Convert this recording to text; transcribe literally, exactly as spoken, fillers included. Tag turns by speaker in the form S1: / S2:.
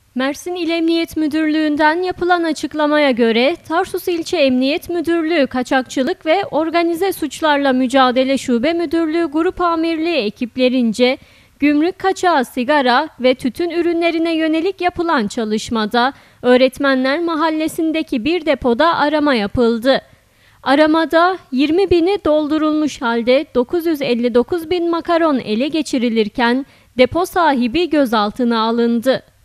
S1: Mersin İl Emniyet Müdürlüğü'nden yapılan açıklamaya göre Tarsus İlçe Emniyet Müdürlüğü Kaçakçılık ve Organize Suçlarla Mücadele Şube Müdürlüğü Grup Amirliği ekiplerince gümrük kaçağı sigara ve tütün ürünlerine yönelik yapılan çalışmada Öğretmenler Mahallesi'ndeki bir depoda arama yapıldı. Aramada yirmi bini doldurulmuş halde dokuz yüz elli dokuz bin makaron ele geçirilirken depo sahibi gözaltına alındı.